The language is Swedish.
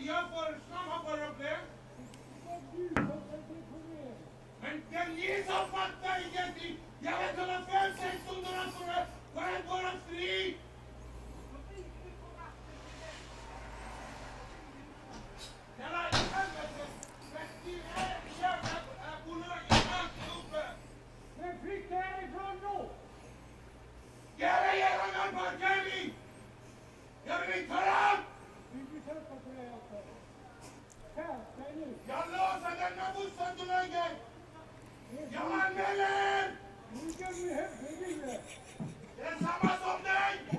jag får snart hoppar upp det. Men det är ni som fattar ingenting. Jag vet hålla 500-600 för att vara fri. Jävla helvete. Men flytta härifrån då! Gärna genom en parkering! Jag vill inte höra! Vill du köpa på det också? Skärp dig nu! Jag låser denna bussen till lägger! Jag anmäler! Nu ska vi hem till bilen! Det är samma som dig!